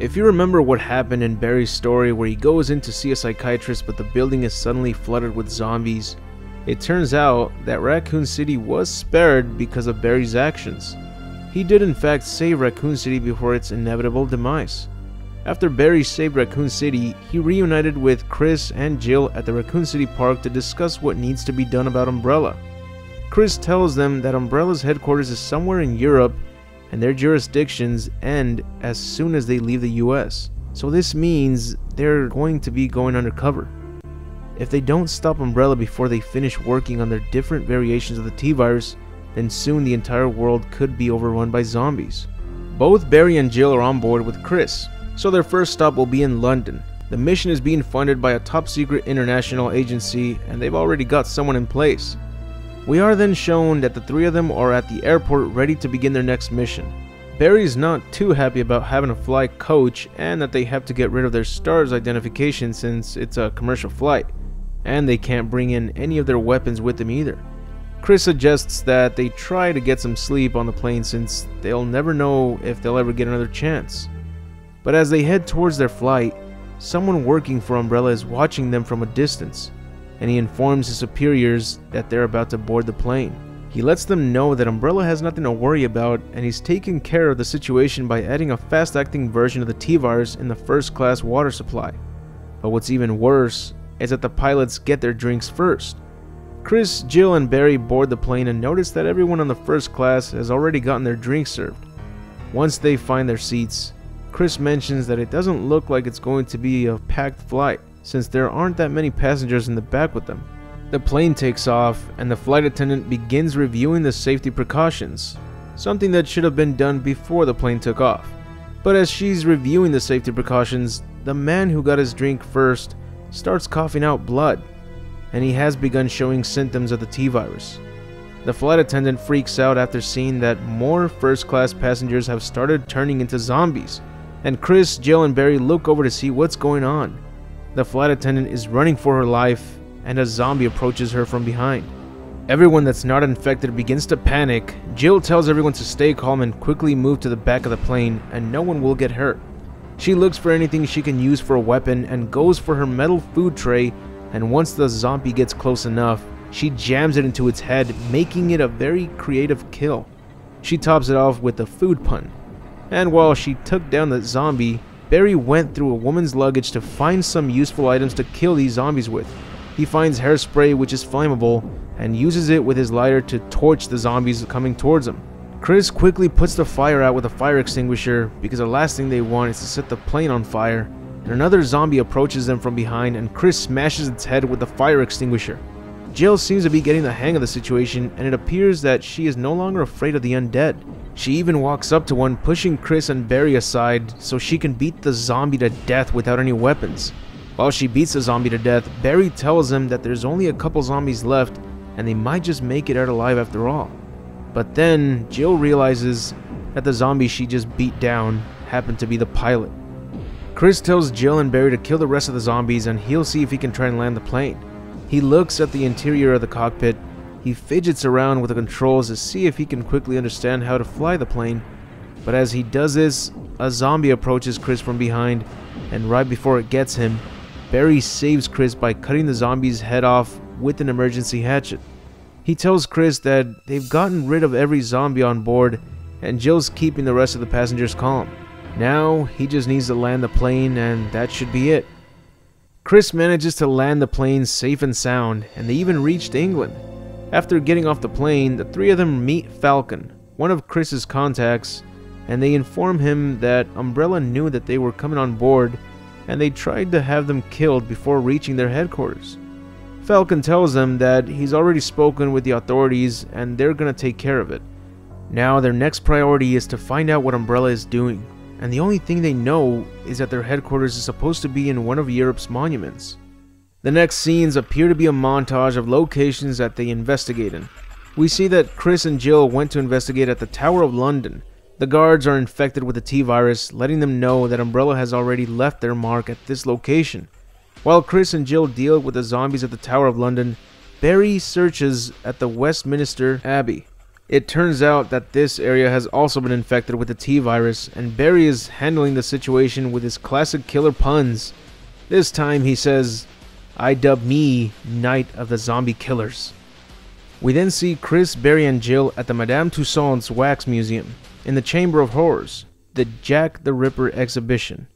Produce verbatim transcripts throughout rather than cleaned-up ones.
If you remember what happened in Barry's story where he goes in to see a psychiatrist but the building is suddenly flooded with zombies, it turns out that Raccoon City was spared because of Barry's actions. He did in fact save Raccoon City before its inevitable demise. After Barry saved Raccoon City, he reunited with Chris and Jill at the Raccoon City Park to discuss what needs to be done about Umbrella. Chris tells them that Umbrella's headquarters is somewhere in Europe and their jurisdictions end as soon as they leave the U S. So this means they're going to be going undercover. If they don't stop Umbrella before they finish working on their different variations of the T-Virus, then soon the entire world could be overrun by zombies. Both Barry and Jill are on board with Chris, so their first stop will be in London. The mission is being funded by a top-secret international agency, and they've already got someone in place. We are then shown that the three of them are at the airport ready to begin their next mission. Barry's not too happy about having to fly coach and that they have to get rid of their STARS identification since it's a commercial flight, and they can't bring in any of their weapons with them either. Chris suggests that they try to get some sleep on the plane since they'll never know if they'll ever get another chance. But as they head towards their flight, someone working for Umbrella is watching them from a distance, and he informs his superiors that they're about to board the plane. He lets them know that Umbrella has nothing to worry about, and he's taking care of the situation by adding a fast-acting version of the T-Virus in the first-class water supply. But what's even worse is that the pilots get their drinks first. Chris, Jill, and Barry board the plane and notice that everyone on the first class has already gotten their drinks served. Once they find their seats, Chris mentions that it doesn't look like it's going to be a packed flight, since there aren't that many passengers in the back with them. The plane takes off, and the flight attendant begins reviewing the safety precautions, something that should have been done before the plane took off. But as she's reviewing the safety precautions, the man who got his drink first starts coughing out blood, and he has begun showing symptoms of the T-Virus. The flight attendant freaks out after seeing that more first-class passengers have started turning into zombies, and Chris, Jill, and Barry look over to see what's going on. The flight attendant is running for her life, and a zombie approaches her from behind. Everyone that's not infected begins to panic. Jill tells everyone to stay calm and quickly move to the back of the plane, and no one will get hurt. She looks for anything she can use for a weapon and goes for her metal food tray, and once the zombie gets close enough, she jams it into its head, making it a very creative kill. She tops it off with a food pun. And while she took down the zombie, Barry went through a woman's luggage to find some useful items to kill these zombies with. He finds hairspray, which is flammable, and uses it with his lighter to torch the zombies coming towards him. Chris quickly puts the fire out with a fire extinguisher because the last thing they want is to set the plane on fire, and another zombie approaches them from behind and Chris smashes its head with the fire extinguisher. Jill seems to be getting the hang of the situation, and it appears that she is no longer afraid of the undead. She even walks up to one, pushing Chris and Barry aside so she can beat the zombie to death without any weapons. While she beats the zombie to death, Barry tells him that there's only a couple zombies left and they might just make it out alive after all. But then Jill realizes that the zombie she just beat down happened to be the pilot. Chris tells Jill and Barry to kill the rest of the zombies and he'll see if he can try and land the plane. He looks at the interior of the cockpit. He fidgets around with the controls to see if he can quickly understand how to fly the plane. But as he does this, a zombie approaches Chris from behind, and right before it gets him, Barry saves Chris by cutting the zombie's head off with an emergency hatchet. He tells Chris that they've gotten rid of every zombie on board, and Jill's keeping the rest of the passengers calm. Now he just needs to land the plane, and that should be it. Chris manages to land the plane safe and sound, and they even reached England. After getting off the plane, the three of them meet Falcon, one of Chris's contacts, and they inform him that Umbrella knew that they were coming on board, and they tried to have them killed before reaching their headquarters. Falcon tells them that he's already spoken with the authorities and they're gonna take care of it. Now their next priority is to find out what Umbrella is doing, and the only thing they know is that their headquarters is supposed to be in one of Europe's monuments. The next scenes appear to be a montage of locations that they investigate in. We see that Chris and Jill went to investigate at the Tower of London. The guards are infected with the T-Virus, letting them know that Umbrella has already left their mark at this location. While Chris and Jill deal with the zombies at the Tower of London, Barry searches at the Westminster Abbey. It turns out that this area has also been infected with the T-virus, and Barry is handling the situation with his classic killer puns. This time he says, "I dub me Knight of the Zombie Killers." We then see Chris, Barry, and Jill at the Madame Tussauds Wax Museum in the Chamber of Horrors, the Jack the Ripper exhibition.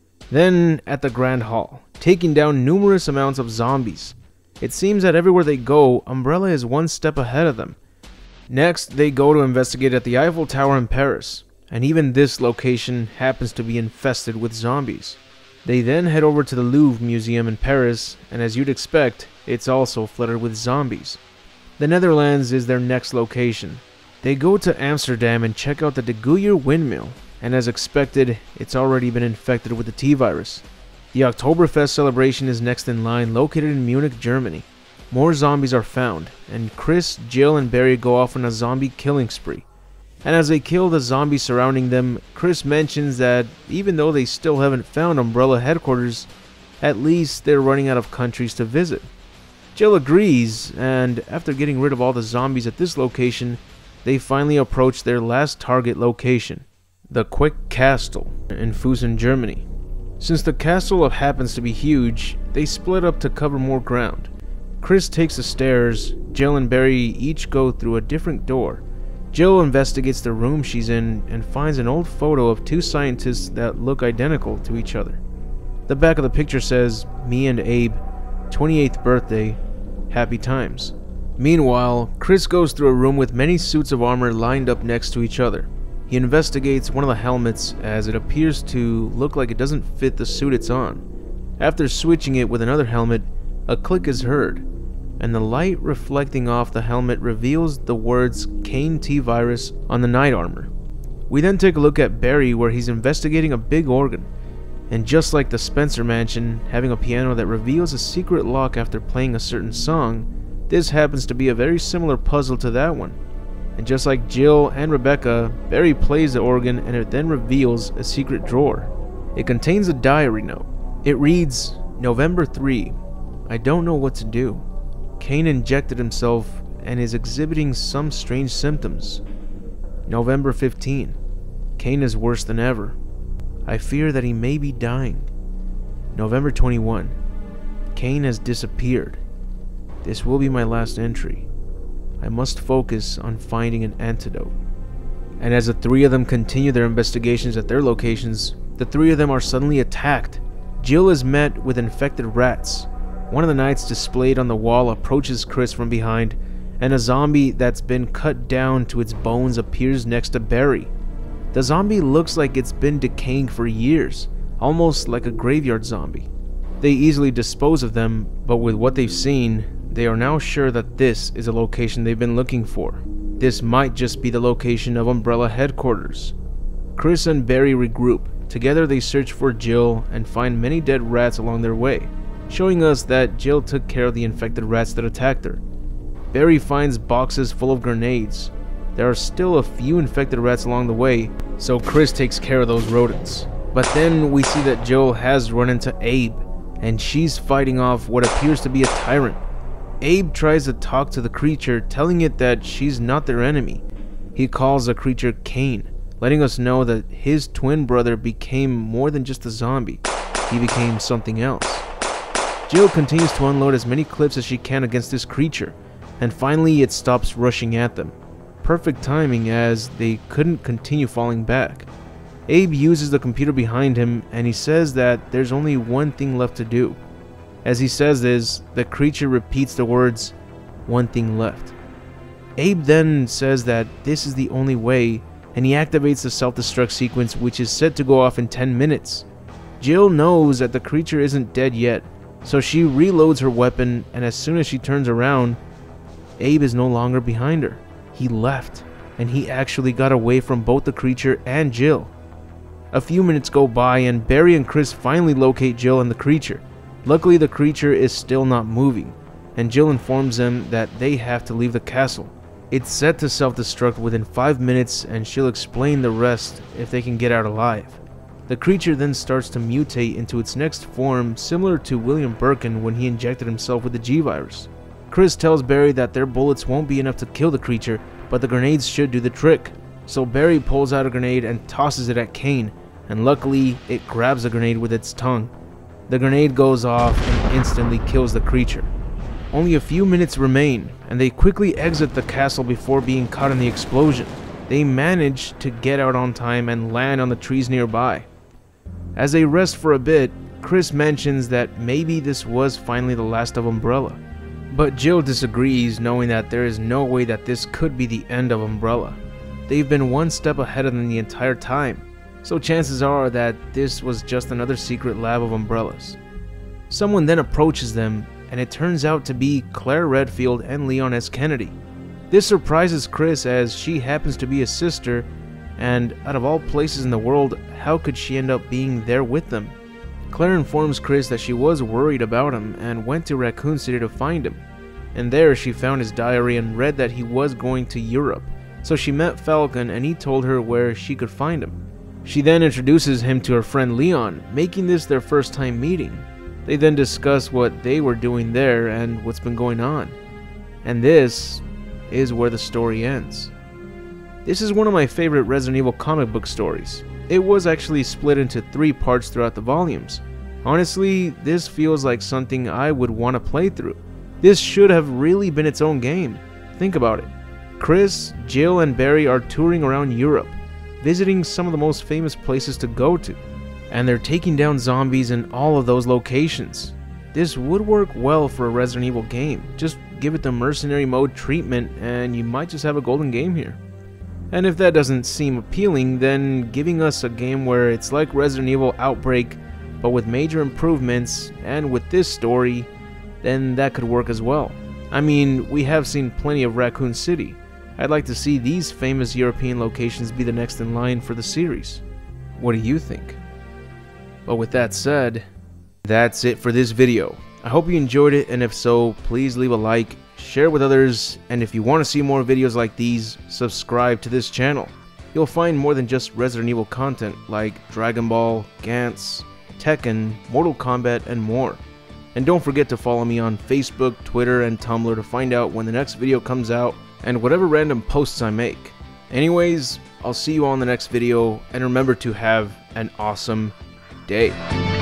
Then at the Grand Hall, taking down numerous amounts of zombies. It seems that everywhere they go, Umbrella is one step ahead of them. Next, they go to investigate at the Eiffel Tower in Paris, and even this location happens to be infested with zombies. They then head over to the Louvre Museum in Paris, and as you'd expect, it's also flooded with zombies. The Netherlands is their next location. They go to Amsterdam and check out the De Goeyer windmill, and as expected, it's already been infected with the T-virus. The Oktoberfest celebration is next in line, located in Munich, Germany. More zombies are found, and Chris, Jill, and Barry go off on a zombie killing spree. And as they kill the zombies surrounding them, Chris mentions that even though they still haven't found Umbrella headquarters, at least they're running out of countries to visit. Jill agrees, and after getting rid of all the zombies at this location, they finally approach their last target location, the Quick Castle in Fusen, Germany. Since the castle happens to be huge, they split up to cover more ground. Chris takes the stairs, Jill and Barry each go through a different door. Jill investigates the room she's in and finds an old photo of two scientists that look identical to each other. The back of the picture says, "Me and Abe, twenty-eighth birthday, happy times." Meanwhile, Chris goes through a room with many suits of armor lined up next to each other. He investigates one of the helmets as it appears to look like it doesn't fit the suit it's on. After switching it with another helmet, a click is heard, and the light reflecting off the helmet reveals the words Kane T-virus on the knight armor. We then take a look at Barry where he's investigating a big organ, and just like the Spencer Mansion having a piano that reveals a secret lock after playing a certain song, this happens to be a very similar puzzle to that one. And just like Jill and Rebecca, Barry plays the organ and it then reveals a secret drawer. It contains a diary note. It reads, "November third. I don't know what to do. Kane injected himself and is exhibiting some strange symptoms. November fifteenth. Kane is worse than ever. I fear that he may be dying. November twenty-first. Kane has disappeared. This will be my last entry. I must focus on finding an antidote." And as the three of them continue their investigations at their locations, the three of them are suddenly attacked. Jill is met with infected rats. One of the knights displayed on the wall approaches Chris from behind, and a zombie that's been cut down to its bones appears next to Barry. The zombie looks like it's been decaying for years, almost like a graveyard zombie. They easily dispose of them, but with what they've seen, they are now sure that this is a location they've been looking for. This might just be the location of Umbrella headquarters. Chris and Barry regroup. Together they search for Jill and find many dead rats along their way, showing us that Jill took care of the infected rats that attacked her. Barry finds boxes full of grenades. There are still a few infected rats along the way, so Chris takes care of those rodents. But then we see that Jill has run into Abe, and she's fighting off what appears to be a tyrant. Abe tries to talk to the creature, telling it that she's not their enemy. He calls the creature Kane, letting us know that his twin brother became more than just a zombie. He became something else. Jill continues to unload as many clips as she can against this creature, and finally it stops rushing at them. Perfect timing as they couldn't continue falling back. Abe uses the computer behind him and he says that there's only one thing left to do. As he says this, the creature repeats the words, "One thing left." Abe then says that this is the only way, and he activates the self-destruct sequence, which is set to go off in ten minutes. Jill knows that the creature isn't dead yet, so she reloads her weapon, and as soon as she turns around, Abe is no longer behind her. He left, and he actually got away from both the creature and Jill. A few minutes go by and Barry and Chris finally locate Jill and the creature. Luckily, the creature is still not moving, and Jill informs them that they have to leave the castle. It's set to self-destruct within five minutes and she'll explain the rest if they can get out alive. The creature then starts to mutate into its next form, similar to William Birkin when he injected himself with the G virus. Chris tells Barry that their bullets won't be enough to kill the creature, but the grenades should do the trick. So Barry pulls out a grenade and tosses it at Kane, and luckily it grabs the grenade with its tongue. The grenade goes off and instantly kills the creature. Only a few minutes remain, and they quickly exit the castle before being caught in the explosion. They manage to get out on time and land on the trees nearby. As they rest for a bit, Chris mentions that maybe this was finally the last of Umbrella. But Jill disagrees, knowing that there is no way that this could be the end of Umbrella. They've been one step ahead of them the entire time, so chances are that this was just another secret lab of Umbrellas. Someone then approaches them, and it turns out to be Claire Redfield and Leon S. Kennedy. This surprises Chris as she happens to be his sister, and out of all places in the world, how could she end up being there with them? Claire informs Chris that she was worried about him and went to Raccoon City to find him. And there she found his diary and read that he was going to Europe. So she met Falcon and he told her where she could find him. She then introduces him to her friend Leon, making this their first time meeting. They then discuss what they were doing there and what's been going on. And this is where the story ends. This is one of my favorite Resident Evil comic book stories. It was actually split into three parts throughout the volumes. Honestly, this feels like something I would want to play through. This should have really been its own game. Think about it. Chris, Jill, and Barry are touring around Europe, visiting some of the most famous places to go to. And they're taking down zombies in all of those locations. This would work well for a Resident Evil game. Just give it the mercenary mode treatment and you might just have a golden game here. And if that doesn't seem appealing, then giving us a game where it's like Resident Evil Outbreak, but with major improvements and with this story, then that could work as well. I mean, we have seen plenty of Raccoon City. I'd like to see these famous European locations be the next in line for the series. What do you think? But with that said, that's it for this video. I hope you enjoyed it, and if so, please leave a like, share with others, and if you want to see more videos like these, subscribe to this channel. You'll find more than just Resident Evil content like Dragon Ball, Gantz, Tekken, Mortal Kombat, and more. And don't forget to follow me on Facebook, Twitter, and Tumblr to find out when the next video comes out and whatever random posts I make. Anyways, I'll see you all in the next video, and remember to have an awesome day.